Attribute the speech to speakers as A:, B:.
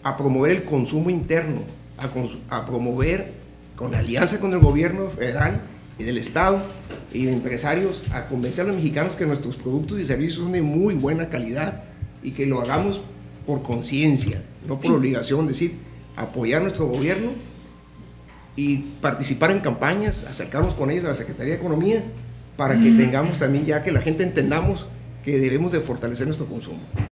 A: a promover el consumo interno, a promover, con alianza con el gobierno federal y del Estado y de empresarios, a convencer a los mexicanos que nuestros productos y servicios son de muy buena calidad y que lo hagamos por conciencia, no por obligación, es decir, apoyar a nuestro gobierno y participar en campañas, acercarnos con ellos a la Secretaría de Economía para que tengamos también, ya que la gente entendamos que debemos de fortalecer nuestro consumo.